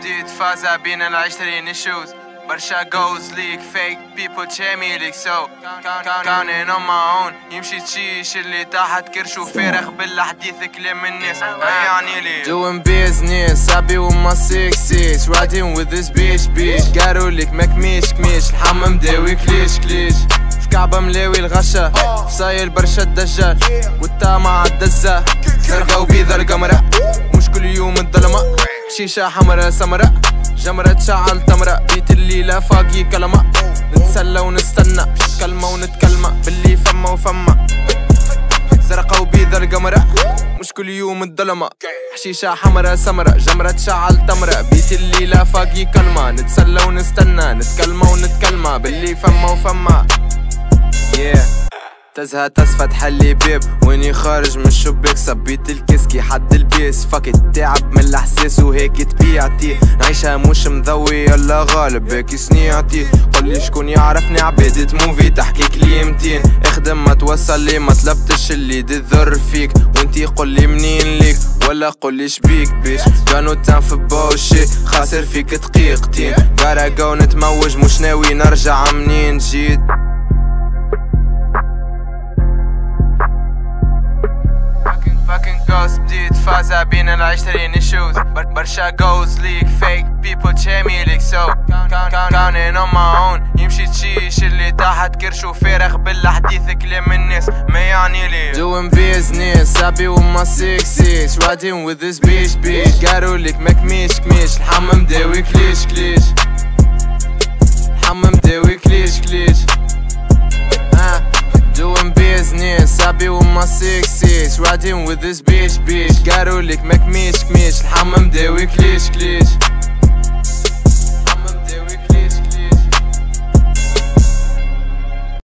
جديد فازا بين العشرين شوز برشا جوز ليك فيك بيبل تشامي ليك سو كاونين اون ماي اون يمشي تشيش اللي تحت كرشو فارغ بالحديث كلام الناس يعني لي doing business I be with my 6-6 riding with this bitch قالوا لك ما كميش الحمام مداوي كليش في كعبة ملاوي الغشا في صايل برشا الدجال والطامع عالدزة زرقا وبيضا القمرة مش كل يوم الظلمة شيشة حمرا سمرا جمرة تشعل تمرة بيت الليلة فاقي كلمة نتسلى ونستنى كلمة ونتكلمة باللي فما وفما زرقا وبيضا القمرة مش كل يوم الظلمة حشيشة حمرا سمرة جمرة تشعل تمرة بيت الليلة فاقي كلمة نتسلى ونستنى نتكلمة ونتكلمة باللي فما وفما تزهى تسفى تحلي بيب ويني خارج من الشباك صبيت الكسكي حد البيس فاكت تعب من الاحساس وهيك تبيعتي نعيشها مش مضوي يلا غالب هيك صنيعتي قولي شكون يعرفني عبادة موفي تحكي كلمتين اخدم ما توصل لي ما طلبتش اللي تضر فيك وانتي قولي منين ليك ولا قولي شبيك بيش جانو تنف بوشي خاسر فيك دقيقتين قارا جو نتموج مش ناوي نرجع منين جيت جوز جديد فازا بين العشرين شوز برشا جوز ليك فيك بيبل تشامي ليك سو كاونين اون ماي اون يمشي تشيش اللي تحت كرشو فارغ بالحديث كلام الناس ما يعني لي doing business I be with my 6-6 riding with this bitch قالوا لك ما كميش الحمام مداوي كليش الحمام مداوي كليش doing business I be with my 6-6 riding with this bitch قالوا لك ما كميش الحمام مداوي كليش